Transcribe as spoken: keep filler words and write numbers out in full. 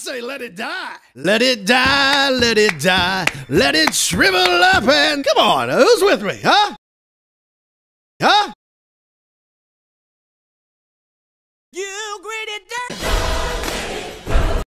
say let it die. Let it die, let it die, let it shrivel up and come on, who's with me, huh?